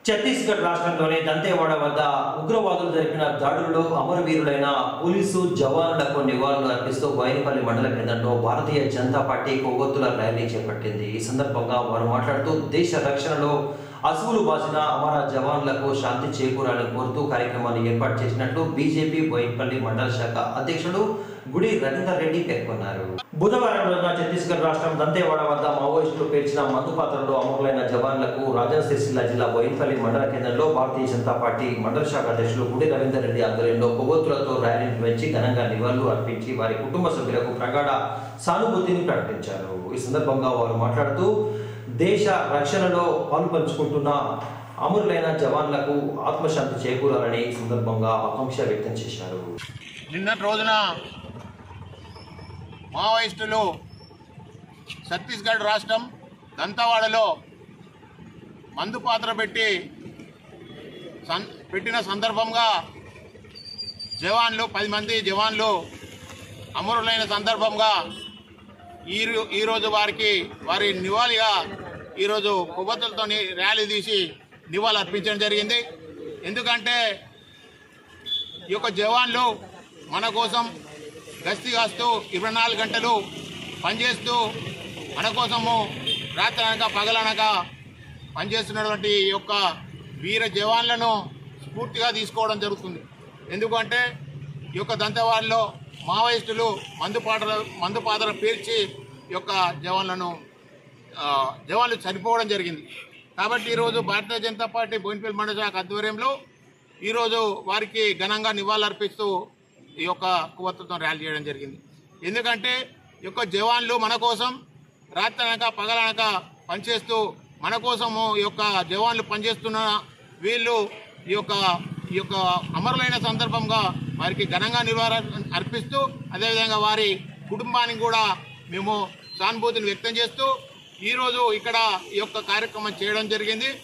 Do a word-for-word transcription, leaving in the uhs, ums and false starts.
ఛత్తీస్గఢ్ రాష్ట్రంలోని దంతేవాడ వద్ద ఉగ్రవాదులు జరిపిన దాడులలో అమరవీరులైన పోలీసు జవానులకు నివాళులు అర్పిస్తూ బోయినపల్లి మండల కేంద్రంలో భారతీయ జనతా పార్టీ కొవ్వొత్తుల ర్యాలీ చేపట్టింది। ఈ సందర్భంగా వారు మాట్లాడుతూ దేశ రక్షణలో అసువులు బాసిన అమర జవాన్లకు శాంతి చేకూరాలని కోరుతూ కార్యక్రమాన్ని ఏర్పాటు చేసినట్లు బీజేపీ బోయినపల్లి మండల శాఖ అధ్యక్షుడు గుడి రవీందర్ రెడ్డి పేర్కొన్నారు। బుధవారం రోజున ఛత్తీస్గఢ్ రాష్ట్రం దంతేవాడ వద్ద మావోయిస్టులు పేర్చిన మందు పాత్రలో అమరులైన జవాన్లకు రాజన్న సిరిసిల్ల జిల్లా బోయినపల్లి మండల కేంద్రంలో భారతీయ జనతా పార్టీ మండల శాఖ అధ్యక్షులు గుడి రవీందర్ రెడ్డి ఆధ్వర్యంలో కొవ్వొత్తులతో ర్యాలీ నిర్వహించి ఘనంగా నివాళులు అర్పించి వారి కుటుంబ సభ్యులకు ప్రగాఢ సానుభూతిని ప్రకటించారు। ఈ సందర్భంగా వారు మాట్లాడుతూ దేశ రక్షణలో పాల్పంచుకుంటున్న అమరులైన జవాన్లకు ఆత్మశాంతి చేకూరాలని ఈ సందర్భంగా ఆకాంక్ష వ్యక్తం చేశారు। నిన్నటి రోజున మావోయిస్టులు ఛత్తీస్గఢ్ రాష్ట్రం దంతవాడలో మందు పాత్ర పెట్టి పెట్టిన సందర్భంగా జవాన్లు పది మంది జవాన్లు అమరులైన సందర్భంగా ఈ ఈరోజు వారికి వారి నివాళిగా ఈరోజు కొవ్వొత్తులతో ర్యాలీ తీసి నివాళులు అర్పించడం జరిగింది। ఎందుకంటే ఈ యొక్క జవాన్లు మన కోసం గస్తీ కాస్తూ ఇరవై నాలుగు గంటలు పనిచేస్తూ మన కోసము రాత్రి అనక పగలనక పనిచేస్తున్నటువంటి ఈ యొక్క వీర జవాన్లను స్ఫూర్తిగా తీసుకోవడం జరుగుతుంది। ఎందుకంటే ఈ యొక్క దంతవాడలో మావోయిస్టులు మందు పాటలు మందు పాత్రలు పేర్చి ఈ యొక్క జవాన్లను జవాన్లు చనిపోవడం జరిగింది। కాబట్టి ఈరోజు భారతీయ జనతా పార్టీ బోయినపల్లి మండల శాఖ ఆధ్వర్యంలో ఈరోజు వారికి ఘనంగా నివాళులు అర్పిస్తూ ఈ యొక్క కొవ్వొత్తులతో ర్యాలీ చేయడం జరిగింది। ఎందుకంటే ఈ యొక్క జవాన్లు మన కోసం రాత్రి అనక పగలనక పనిచేస్తూ మన కోసము ఈ యొక్క జవాన్లు పనిచేస్తున్న వీళ్ళు ఈ యొక్క ఈ యొక్క అమరులైన సందర్భంగా వారికి ఘనంగా నివాళులు అర్పిస్తూ అదేవిధంగా వారి కుటుంబానికి కూడా మేము సానుభూతిని వ్యక్తం చేస్తూ ఈరోజు ఇక్కడ ఈ యొక్క కార్యక్రమం చేయడం జరిగింది।